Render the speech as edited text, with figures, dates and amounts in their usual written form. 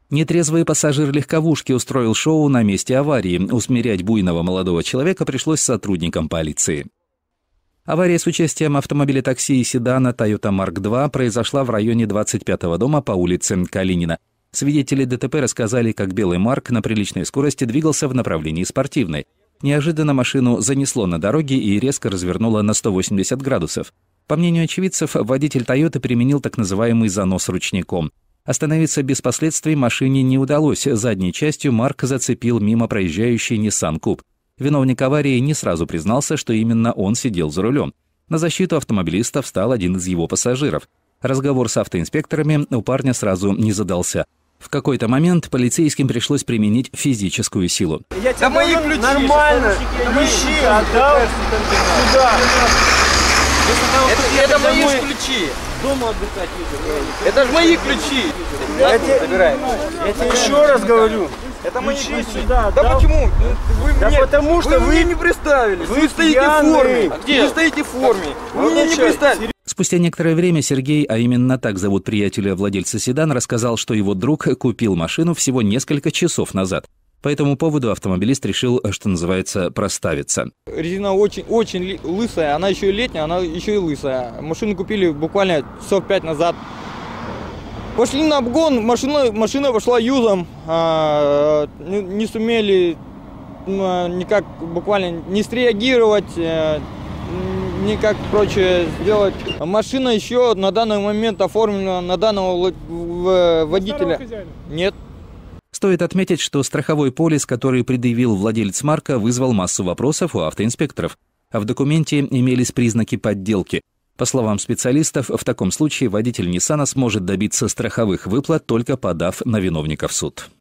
Нетрезвый пассажир легковушки устроил шоу на месте аварии. Усмирять буйного молодого человека пришлось сотрудникам полиции. Авария с участием автомобиля такси и седана Toyota Mark II произошла в районе 25-го дома по улице Калинина. Свидетели ДТП рассказали, как белый Марк на приличной скорости двигался в направлении Спортивной. Неожиданно машину занесло на дороге и резко развернуло на 180 градусов. По мнению очевидцев, водитель Toyota применил так называемый занос ручником. Остановиться без последствий машине не удалось. Задней частью Марк зацепил мимо проезжающий Nissan Куб. Виновник аварии не сразу признался, что именно он сидел за рулем. На защиту автомобилиста встал один из его пассажиров. Разговор с автоинспекторами у парня сразу не задался. В какой-то момент полицейским пришлось применить физическую силу. Да мои ключи! Нормально! Ключи отдал сюда! Это мои ключи! Дома отдыхать. Это же мои ключи! Я тебе еще раз говорю. Это мои ключи. Сюда, да почему? Потому что вы не представили. Вы стоите в форме. Где? Вы стоите в форме. Вы меня не представили. Спустя некоторое время Сергей, а именно так зовут приятеля владельца седана, рассказал, что его друг купил машину всего несколько часов назад. По этому поводу автомобилист решил, что называется, проставиться. Резина очень лысая, она еще и летняя, она еще и лысая. Машину купили буквально часов 5 назад. Пошли на обгон, машина пошла юзом, не сумели никак буквально не среагировать, никак прочее сделать. Машина еще на данный момент оформлена на данного водителя. Нет. Стоит отметить, что страховой полис, который предъявил владелец Марка, вызвал массу вопросов у автоинспекторов. А в документе имелись признаки подделки. По словам специалистов, в таком случае водитель Ниссана сможет добиться страховых выплат, только подав на виновника в суд.